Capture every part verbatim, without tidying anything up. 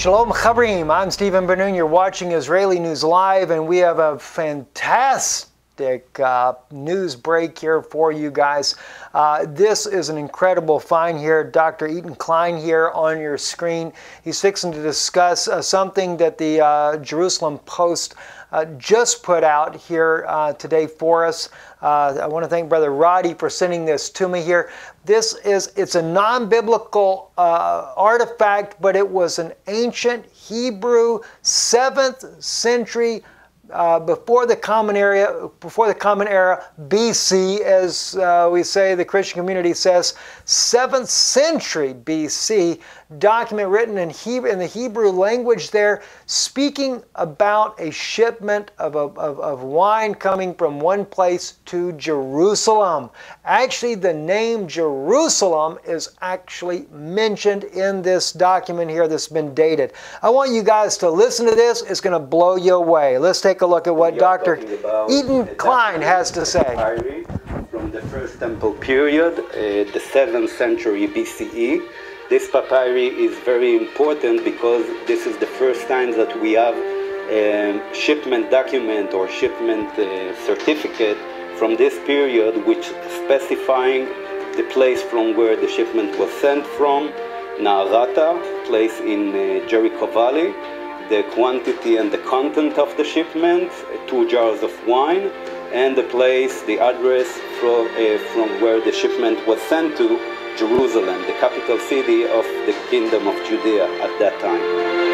Shalom Chavrim, I'm Stephen Ben-Nun. You're watching Israeli News Live, and we have a fantastic uh, news break here for you guys. Uh, this is an incredible find here. Doctor Ethan Klein here on your screen. He's fixing to discuss uh, something that the uh, Jerusalem Post uh, just put out here uh, today for us. Uh, I want to thank Brother Roddy for sending this to me here. This is, it's a non-biblical uh, artifact, but it was an ancient Hebrew seventh century uh, before the Common Era, before the Common Era, B C, as uh, we say, the Christian community says, seventh century B C, document written in Hebrew, in the Hebrew language there, speaking about a shipment of, of, of wine coming from one place to Jerusalem. Actually, the name Jerusalem is actually mentioned in this document here that's been dated. I want you guys to listen to this. It's going to blow you away. Let's take a look at what Doctor Ethan Klein has to say. From the First Temple period, uh, the seventh century B C E. This papyri is very important because this is the first time that we have a shipment document or shipment uh, certificate from this period, which specifying the place from where the shipment was sent from, Na'arata, place in uh, Jericho Valley, the quantity and the content of the shipment, uh, two jars of wine, and the place, the address from, uh, from where the shipment was sent to, Jerusalem, the capital city of the Kingdom of Judea at that time.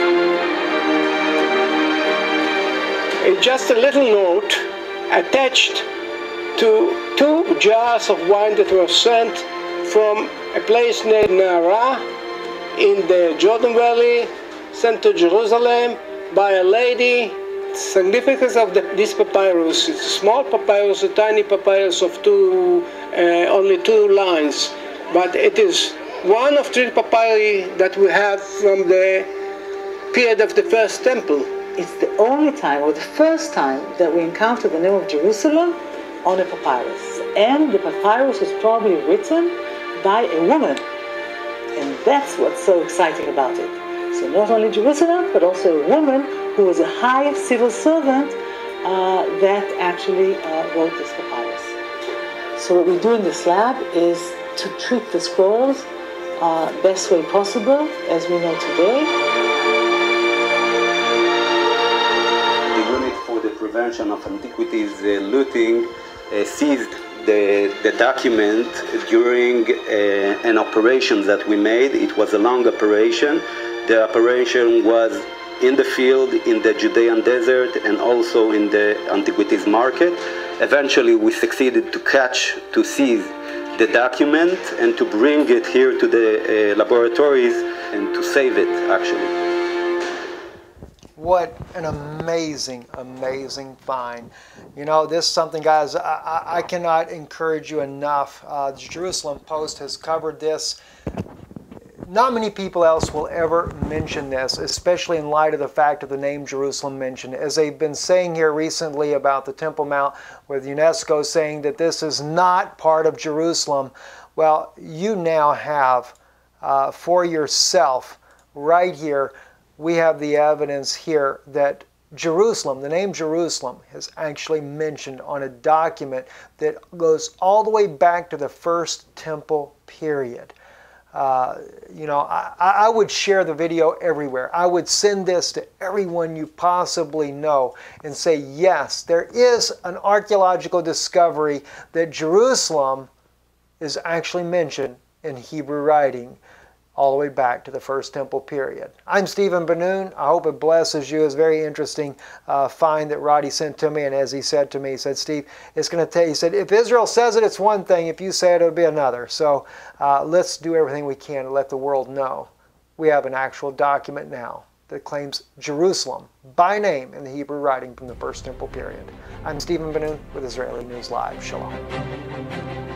Uh, just a little note attached to two jars of wine that were sent from a place named Na'ara in the Jordan Valley, sent to Jerusalem by a lady. Significance of the, this papyrus, it's a small papyrus, a tiny papyrus of two, uh, only two lines, but it is one of three papyri that we have from the period of the First Temple. It's the only time, or the first time, that we encounter the name of Jerusalem on a papyrus. And the papyrus was probably written by a woman. And that's what's so exciting about it. So not only Jerusalem, but also a woman who was a high civil servant uh, that actually uh, wrote this papyrus. So what we do in this lab is to treat the scrolls uh, best way possible, as we know today. The unit for the prevention of antiquities uh, looting uh, seized the, the document during uh, an operation that we made. It was a long operation. The operation was in the field, in the Judean desert, and also in the antiquities market. Eventually, we succeeded to catch, to seize the document and to bring it here to the uh, laboratories and to save it, actually. What an amazing, amazing find. You know, this is something, guys, I, I cannot encourage you enough. Uh, the Jerusalem Post has covered this. Not many people else will ever mention this, especially in light of the fact of the name Jerusalem mentioned. As they've been saying here recently about the Temple Mount, with UNESCO saying that this is not part of Jerusalem, well, you now have uh, for yourself right here, we have the evidence here that Jerusalem, the name Jerusalem, is actually mentioned on a document that goes all the way back to the First Temple period. Uh, you know, I, I would share the video everywhere. I would send this to everyone you possibly know and say, yes, there is an archaeological discovery that Jerusalem is actually mentioned in Hebrew writing all the way back to the First Temple period. I'm Stephen Ben-Nun. I hope it blesses you. It's a very interesting uh, find that Roddy sent to me, and as he said to me, he said, Steve, it's going to take, he said, if Israel says it, it's one thing. If you say it, it'll be another. So uh, let's do everything we can to let the world know. We have an actual document now that claims Jerusalem by name in the Hebrew writing from the First Temple period. I'm Stephen Ben-Nun with Israeli News Live. Shalom.